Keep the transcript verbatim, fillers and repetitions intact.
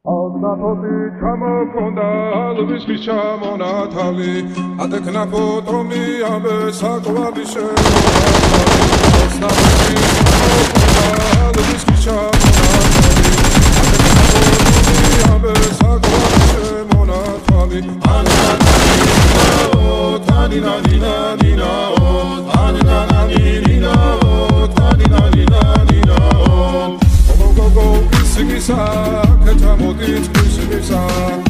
Alnapoti ჩამოქონდა ალვისის ჩამონათალი ატექნა ფოტომი ამე საკვალი შემონათალი Alnapoti ჩამოქონდა ალვისის ჩამონათალი ატექნა ფოტომი ამე საკვალი შემონათალი ანანანინაო თანინანინანინაო ანანანინინაო თანინანინანინაო Go go go, kissing me, sa, catch a motive, kissing me, sa.